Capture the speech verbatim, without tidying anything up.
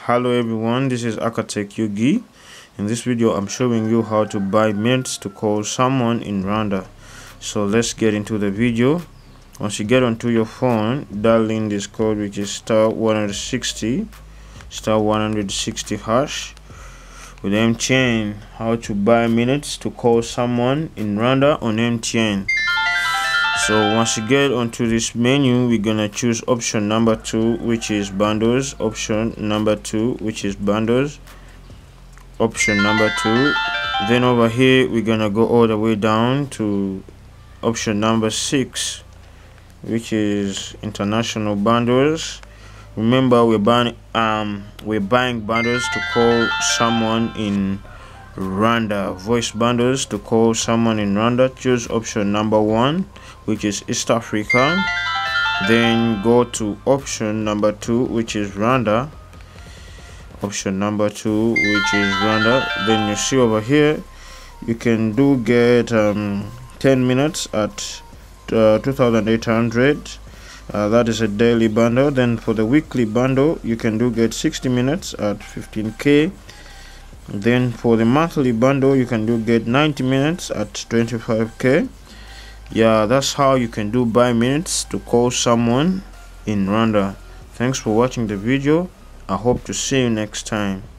Hello everyone, this is Accar TechUg. In this video I'm showing you how to buy minutes to call someone in Rwanda. So let's get into the video. Once you get onto your phone, dial in this code, which is star one hundred sixty star one hundred sixty hash with M T N. How to buy minutes to call someone in Rwanda on M T N. So once you get onto this menu, we're gonna choose option number two, which is bundles. Option number two, which is bundles. Option number two. Then over here we're gonna go all the way down to option number six, which is international bundles. Remember, we're buying um we're buying bundles to call someone in Rwanda. Voice bundles to call someone in Rwanda. Choose option number one, which is East Africa. Then go to option number two, which is Rwanda. Option number two, which is Rwanda. Then you see over here you can do get um, ten minutes at uh, two thousand eight hundred. Uh, that is a daily bundle. Then for the weekly bundle you can do get sixty minutes at fifteen K. Then for the monthly bundle you can do get ninety minutes at twenty-five K. Yeah, that's how you can do buy minutes to call someone in Rwanda. Thanks for watching the video. I hope to see you next time.